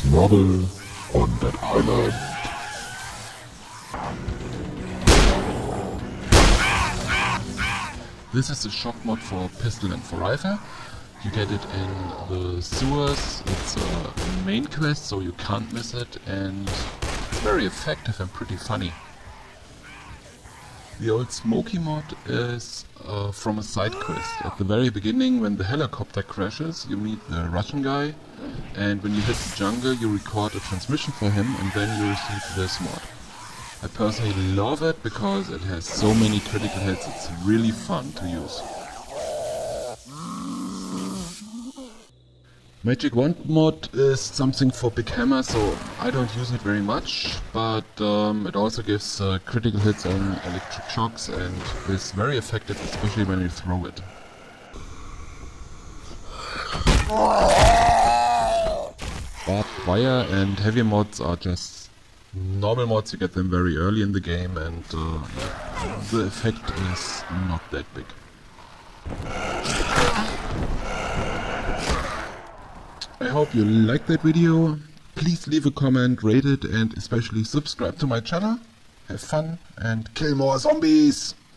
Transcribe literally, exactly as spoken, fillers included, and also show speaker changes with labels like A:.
A: Novel on that island.
B: This is the shock mod for pistol and for rifle. You get it in the sewers. It's a main quest, so you can't miss it, and it's very effective and pretty funny. The old Smoky mod is uh, from a side quest. At the very beginning, when the helicopter crashes, you meet the Russian guy, and when you hit the jungle, you record a transmission for him, and then you receive this mod. I personally love it because it has so many critical hits. It's really fun to use. Magic Wand mod is something for big hammer, so I don't use it very much, but um, it also gives uh, critical hits on electric shocks and is very effective, especially when you throw it. Barbed wire and heavy mods are just normal mods. You get them very early in the game, and uh, the effect is not that big. I hope you liked that video. Please leave a comment, rate it, and especially subscribe to my channel. Have fun and kill more zombies!